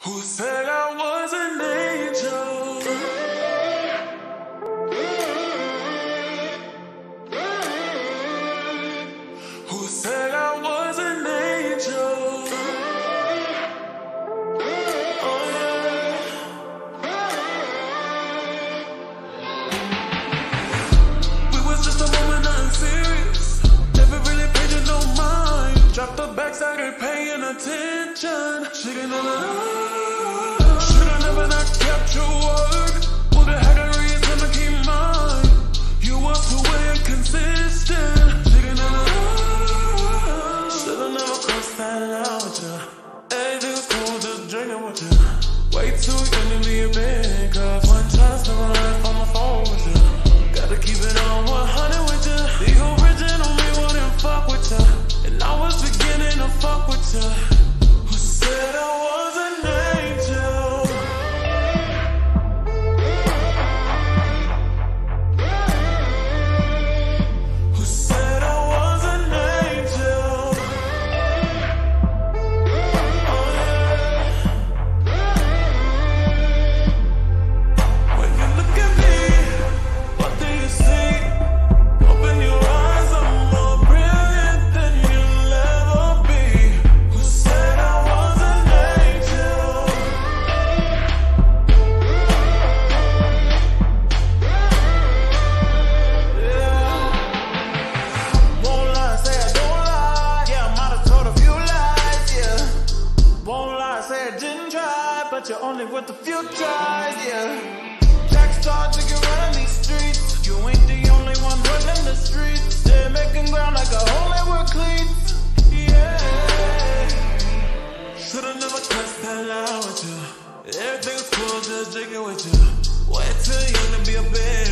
Who said I was an angel? Who said I was an angel? Oh yeah. We was just a moment, nothing serious. Never really paid you no mind. Dropped the back, started paying attention. She didn't know. Should've never not kept your word. Would've had a reason to keep mine. You were too inconsistent. Should've never crossed that line with you. Everything was cool, just drinking with you. Way too young to be a big cause one chance never left on my phone with you. Gotta keep it on 100 with you. The original me wouldn't fuck with you, and I was beginning to fuck with you. Who said I was an angel? Who said I was an angel? Oh yeah. When you look at me, what do you see? Open your eyes, I'm more brilliant than you'll ever be. Who said I was an angel? Won't lie, say I don't lie. Yeah, I might have told a few lies, yeah. Won't lie, say I didn't try, but you're only worth a few tries, yeah. Jack Star chicken running these streets. You ain't the only one running the streets. They're making ground like a hole that we're cleats. Yeah. Should've never touched that line with you. Everything's cool, just drinking with you. Way too young to be a bitch.